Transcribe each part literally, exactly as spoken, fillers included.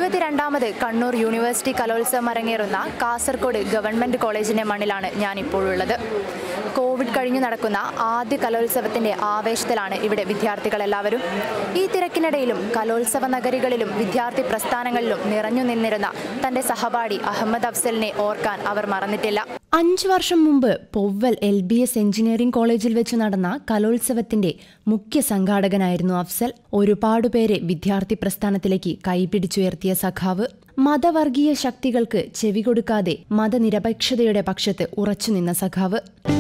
ഇരുപത്തിരണ്ടാമത് Kannur university കലോത്സവം അരങ്ങേറുന്ന Kasaragod government കോളേജിൻ്റെ മണ്ണിലാണ് ഞാനിപ്പോഴുള്ളത്. കോവിഡ് കഴിഞ്ഞു നടക്കുന്ന ആദ്യ കലോത്സവത്തിൻ്റെ ആവേശത്തിലാണ് ഇവിടെ വിദ്യാർത്ഥികളെല്ലാവരും. ഈ തിരക്കിനിടയിലും കലോത്സവ നഗരികളിലും വിദ്യാർത്ഥി പ്രസ്ഥാനങ്ങളിലും നിറഞ്ഞു നിന്നിരുന്ന തൻ്റെ സഹപാഠി അഹമ്മദ് അഫ്സലിനെ ഓർക്കാൻ അവർ മറന്നിട്ടില്ല. അഞ്ചു വർഷം മുമ്പ് Povval L B S engineering കോളേജിൽ വെച്ച് നടന്ന കലോത്സവത്തിന്റെ മുഖ്യ സംഘാടകനായിരുന്നു അഫ്സൽ. ഒരുപാടുപേരെ വിദ്യാർത്ഥി പ്രസ്ഥാനത്തിലേക്ക് കൈപിടിച്ചുയർത്തിയ സഖാവ്. മതവർഗീയ ശക്തികൾക്ക് ചെവികൊടുക്കാതെ മതനിരപേക്ഷതയുടെ പക്ഷത്ത് ഉറച്ചുനിന്ന സഖാവ്.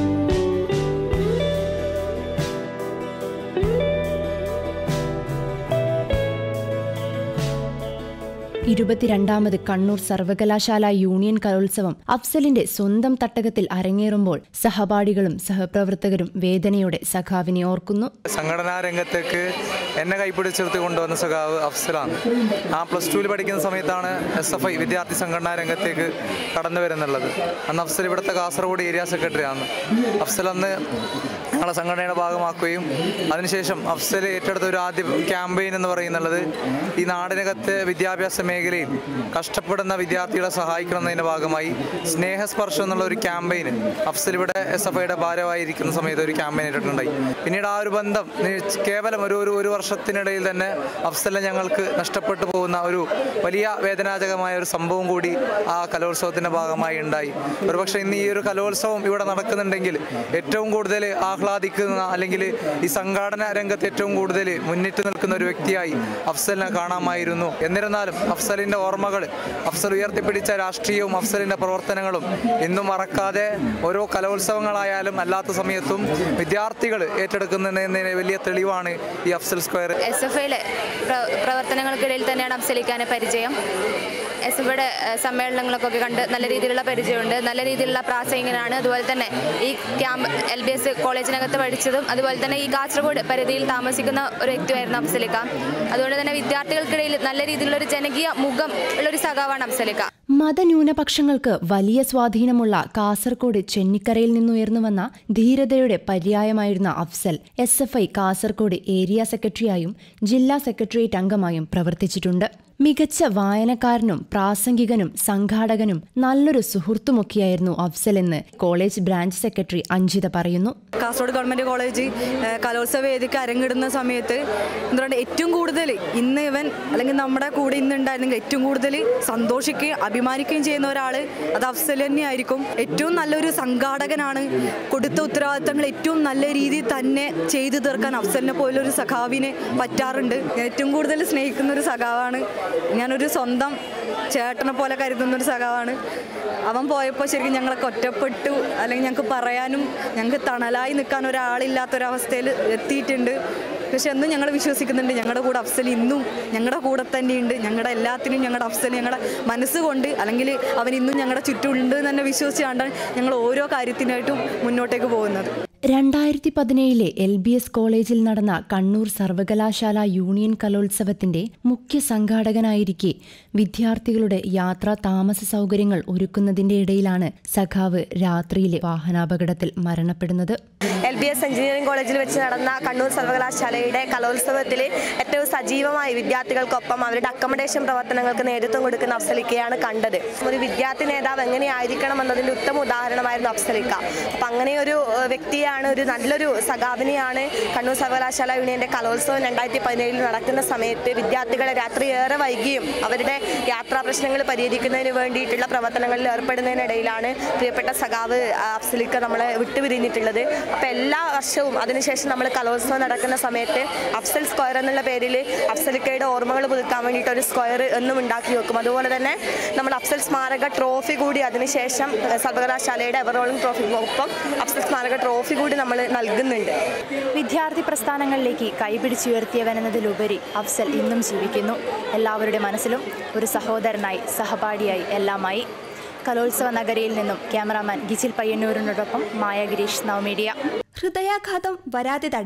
ഇരുപത്തിരണ്ടാമത് കണ്ണൂർ സർവകലാശാല യൂണിയൻ കലോത്സവം അഫ്സലിന്റെ സ്വന്തം തട്ടകത്തിൽ അരങ്ങേറുമ്പോൾ സഹപാഠികളും സഹപ്രവർത്തകരും വേദനയോടെ സഖാവിനെ ഓർക്കുന്നു. സംഘടനാ രംഗത്തേക്ക് എന്നെ കൈപ്പിടിച്ചെടുത്ത് കൊണ്ടുവന്ന സഖാവ് അഫ്സലാണ്. ആ പ്ലസ് ടുവിൽ പഠിക്കുന്ന സമയത്താണ് എസ് എഫ് ഐ വിദ്യാർത്ഥി സംഘടനാ രംഗത്തേക്ക് കടന്നു വരുന്നുള്ളത്. അന്ന് അഫ്സൽ ഇവിടുത്തെ കാസർഗോഡ് ഏരിയ സെക്രട്ടറി ആണ്. അഫ്സൽ അന്ന് ഞങ്ങളെ സംഘടനയുടെ ഭാഗമാക്കുകയും അതിനുശേഷം അഫ്സൽ ഏറ്റെടുത്ത ഒരു ആദ്യ ക്യാമ്പയിൻ എന്ന് പറയുന്നത് ഈ നാടിനകത്ത് വിദ്യാഭ്യാസ മേഖലയിൽ കഷ്ടപ്പെടുന്ന വിദ്യാർത്ഥികളെ സഹായിക്കണമെന്നതിൻ്റെ ഭാഗമായി സ്നേഹസ്പർശം എന്നുള്ള ഒരു ക്യാമ്പയിൻ അഫ്സൽ ഇവിടെ എസ് എഫ് ഐയുടെ ഭാരവായിരിക്കുന്ന സമയത്ത് ഒരു ക്യാമ്പയിൻ ഇട്ടിട്ടുണ്ടായി. പിന്നീട് ആ ഒരു ബന്ധം കേവലം ഒരു ഒരു ഒരു വർഷത്തിനിടയിൽ തന്നെ അഫ്സലിനെ ഞങ്ങൾക്ക് നഷ്ടപ്പെട്ടു പോകുന്ന ഒരു വലിയ വേദനാജകമായ ഒരു സംഭവം കൂടി ആ കലോത്സവത്തിൻ്റെ ഭാഗമായി ഉണ്ടായി. ഒരുപക്ഷെ ഇന്ന് ഈ ഒരു കലോത്സവം ഇവിടെ നടക്കുന്നുണ്ടെങ്കിൽ ഏറ്റവും കൂടുതൽ ആഹ്ലാദിക്കുന്ന അല്ലെങ്കിൽ ഈ സംഘാടന രംഗത്ത് ഏറ്റവും കൂടുതൽ മുന്നിട്ട് നിൽക്കുന്ന ഒരു വ്യക്തിയായി അഫ്സലിനെ കാണാമായിരുന്നു. എന്നിരുന്നാലും അഫ്സലിൻ്റെ ഓർമ്മകൾ, അഫ്സൽ ഉയർത്തിപ്പിടിച്ച രാഷ്ട്രീയവും അഫ്സലിൻ്റെ പ്രവർത്തനങ്ങളും ഇന്നും മറക്കാതെ ഓരോ കലോത്സവങ്ങളായാലും അല്ലാത്ത സമയത്തും വിദ്യാർത്ഥികൾ ഏറ്റെടുക്കുന്നതിന് വലിയ തെളിവാണ് ഈ അഫ്സൽ സ്ക്വയർ. എസ് എഫ് ഐയിലെ പ്രവർത്തനങ്ങൾക്കിടയിൽ തന്നെയാണ് അഫ്സലിക്കാനെ പരിചയം. എസ് എഫ് ഐയുടെ സമ്മേളനങ്ങളൊക്കെ കണ്ട് നല്ല രീതിയിലുള്ള പരിചയമുണ്ട്. നല്ല രീതിയിലുള്ള പ്രാസംഗികനാണ്. അതുപോലെ തന്നെ ഈ ക്യാമ്പ് എൽ ബി എസ് കോളേജിനകത്ത് പഠിച്ചതും അതുപോലെ തന്നെ ഈ കാസർഗോഡ് പരിധിയിൽ താമസിക്കുന്ന ഒരു വ്യക്തിയായിരുന്നു അഫ്സലിക്ക. അതുകൊണ്ട് തന്നെ വിദ്യാർത്ഥികൾക്കിടയിൽ നല്ല രീതിയിലുള്ള ഒരു ജനകീയ മുഖം ഉള്ളൊരു സഖാവാണ് അഫ്സലിക്ക. മതന്യൂനപക്ഷങ്ങൾക്ക് വലിയ സ്വാധീനമുള്ള കാസർഗോഡ് ചെന്നിക്കരയിൽ നിന്നുയർന്നു വന്ന ധീരതയുടെ പര്യായമായിരുന്ന Afsal S F I Kasaragod area സെക്രട്ടറിയായും ജില്ലാ സെക്രട്ടേറിയറ്റ് അംഗമായും പ്രവർത്തിച്ചിട്ടുണ്ട്. മികച്ച വായനക്കാരനും പ്രാസംഗികനും സംഘാടകനും നല്ലൊരു സുഹൃത്തുമൊക്കെയായിരുന്നു അഫ്സൽ എന്ന് കോളേജ് ബ്രാഞ്ച് സെക്രട്ടറി അഞ്ജിത പറയുന്നു. കാസർഗോഡ് ഗവൺമെൻറ് കോളേജ് കലോത്സവ വേദിക്ക് അരങ്ങിടുന്ന സമയത്ത് എന്തുകൊണ്ട് ഏറ്റവും കൂടുതൽ ഇന്ന് ഇവൻ അല്ലെങ്കിൽ നമ്മുടെ കൂടെ ഇന്നുണ്ടായിരുന്നെങ്കിൽ ഏറ്റവും കൂടുതൽ സന്തോഷിക്കുകയും അഭിമാനിക്കുകയും ചെയ്യുന്ന ഒരാൾ അത് അഫ്സൽ തന്നെയായിരിക്കും. ഏറ്റവും നല്ലൊരു സംഘാടകനാണ്. കൊടുത്ത ഉത്തരവാദിത്തങ്ങൾ ഏറ്റവും നല്ല രീതിയിൽ തന്നെ ചെയ്തു തീർക്കാൻ അഫ്സലിനെ പോലൊരു സഖാവിനെ പറ്റാറുണ്ട്. ഏറ്റവും കൂടുതൽ സ്നേഹിക്കുന്ന ഒരു സഖാവാണ്. ഞാനൊരു സ്വന്തം ചേട്ടനെ പോലെ കരുതുന്നൊരു സഖാവാണ്. അവൻ പോയപ്പോൾ ശരിക്കും ഞങ്ങളൊക്കെ ഒറ്റപ്പെട്ടു, അല്ലെങ്കിൽ ഞങ്ങൾക്ക് പറയാനും ഞങ്ങൾക്ക് തണലായി നിൽക്കാൻ ഒരാളില്ലാത്തൊരവസ്ഥയിൽ എത്തിയിട്ടുണ്ട്. പക്ഷെ എന്നും ഞങ്ങൾ വിശ്വസിക്കുന്നുണ്ട് ഞങ്ങളുടെ കൂടെ അഫ്സൽ ഇന്നും ഞങ്ങളുടെ കൂടെ തന്നെയുണ്ട്. ഞങ്ങളുടെ എല്ലാത്തിനും ഞങ്ങളുടെ അഫ്സൽ ഞങ്ങളുടെ മനസ്സുകൊണ്ട് അല്ലെങ്കിൽ അവൻ ഇന്നും ഞങ്ങളുടെ ചുറ്റുമുണ്ട് എന്ന് തന്നെ വിശ്വസിച്ചാണ് ഞങ്ങൾ ഓരോ കാര്യത്തിനായിട്ടും മുന്നോട്ടേക്ക് പോകുന്നത്. രണ്ടായിരത്തി പതിനേഴിലെ എൽ ബി എസ് കോളേജിൽ നടന്ന കണ്ണൂർ സർവകലാശാല യൂണിയൻ കലോത്സവത്തിന്റെ മുഖ്യ സംഘാടകനായിരിക്കെ വിദ്യാർത്ഥികളുടെ യാത്രാ താമസ സൗകര്യങ്ങൾ ഒരുക്കുന്നതിന്റെ ഇടയിലാണ് സഖാവ് രാത്രിയിലെ വാഹനാപകടത്തിൽ മരണപ്പെടുന്നത്. എൽ ബി എസ് എഞ്ചിനീയറിംഗ് കോളേജിൽ വെച്ച് നടന്ന കണ്ണൂർ സർവകലാശാലയുടെ കലോത്സവത്തിൽ ഏറ്റവും സജീവമായി വിദ്യാർത്ഥികൾക്കൊപ്പം അവരുടെ അക്കമഡേഷൻ പ്രവർത്തനങ്ങൾക്ക് നേതൃത്വം കൊടുക്കുന്ന അഫ്സലിക്കയാണ് കണ്ടത്. ഒരു വിദ്യാർത്ഥി നേതാവ് എങ്ങനെയായിരിക്കണം എന്നതിൻ്റെ ഉത്തമ ഉദാഹരണമായിരുന്നു അഫ്സലിക്ക. അപ്പം അങ്ങനെയൊരു വ്യക്തിയെ ഒരു നല്ലൊരു സഖാവിനെയാണ് കണ്ണൂർ സർവകലാശാല യൂണിയന്റെ കലോത്സവം രണ്ടായിരത്തി പതിനേഴിൽ നടക്കുന്ന സമയത്ത് വിദ്യാർത്ഥികളെ രാത്രി ഏറെ വൈകിയും അവരുടെ യാത്രാ പ്രശ്നങ്ങൾ പരിഹരിക്കുന്നതിന് വേണ്ടിയിട്ടുള്ള പ്രവർത്തനങ്ങളിൽ ഏർപ്പെടുന്നതിനിടയിലാണ് പ്രിയപ്പെട്ട സഖാവ് അഫ്സലിക്ക നമ്മളെ വിട്ടുപിരിഞ്ഞിട്ടുള്ളത്. അപ്പോൾ എല്ലാ വർഷവും അതിനുശേഷം നമ്മൾ കലോത്സവം നടക്കുന്ന സമയത്ത് അഫ്സൽ സ്ക്വയർ എന്നുള്ള പേരിൽ അഫ്സലിക്കയുടെ ഓർമ്മകൾ പുതുക്കാൻ വേണ്ടിയിട്ട് ഒരു സ്ക്വയർ എന്നും ഉണ്ടാക്കി വെക്കും. അതുപോലെ തന്നെ നമ്മൾ അഫ്സൽ സ്മാരക ട്രോഫി കൂടി അതിനുശേഷം സർവകലാശാലയുടെ എവറോളിംഗ് ട്രോഫിക്കൊപ്പം അഫ്സൽ സ്മാരക ട്രോഫി കൂടി നമ്മൾ നൽകുന്നുണ്ട്. വിദ്യാർത്ഥി പ്രസ്ഥാനങ്ങളിലേക്ക് കൈപിടിച്ചുയർത്തിയവനെന്നതിലുപരി അഫ്സൽ ഇന്നും ജീവിക്കുന്നു. എല്ലാവരുടെ മനസ്സിലും ഒരു സഹോദരനായി സഹപാഠിയായി എല്ലാമായി. കലോത്സവ നഗരിയിൽ നിന്നും ക്യാമറാമാൻ ഗിജിൽ പയ്യന്നൂരിനോടൊപ്പം മായ ഗിരീഷ്, നവമീഡിയ. ഹൃദയാഘാതം വരാതെ തടയാം.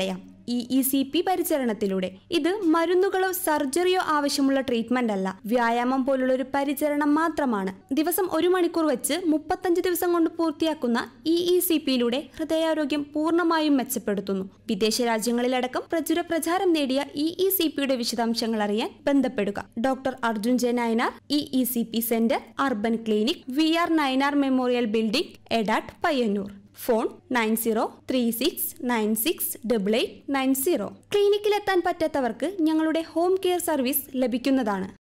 ഇ ഇ സി പി പരിചരണത്തിലൂടെ. ഇത് മരുന്നുകളോ സർജറിയോ ആവശ്യമുള്ള ട്രീറ്റ്മെന്റ് അല്ല, വ്യായാമം പോലുള്ള ഒരു പരിചരണം മാത്രമാണ്. ദിവസം ഒരു മണിക്കൂർ വെച്ച് മുപ്പത്തഞ്ച് ദിവസം കൊണ്ട് പൂർത്തിയാക്കുന്ന ഇ ഇ സി പിയിലൂടെ ഹൃദയാരോഗ്യം പൂർണ്ണമായും മെച്ചപ്പെടുത്തുന്നു. വിദേശ രാജ്യങ്ങളിലടക്കം പ്രചുര പ്രചാരം നേടിയ ഇ ഇ സി പിയുടെ വിശദാംശങ്ങൾ അറിയാൻ ബന്ധപ്പെടുക. Doctor Arjun J Nayanar, E E C P centre, urban clinic, V R Nayanar memorial building, Edat, Payyanur. Phone nine zero three six nine six double eight nine zero. ക്ലിനിക്കിലെത്താൻ പറ്റാത്തവർക്ക് ഞങ്ങളുടെ ഹോം കെയർ സർവീസ് ലഭിക്കുന്നതാണ്.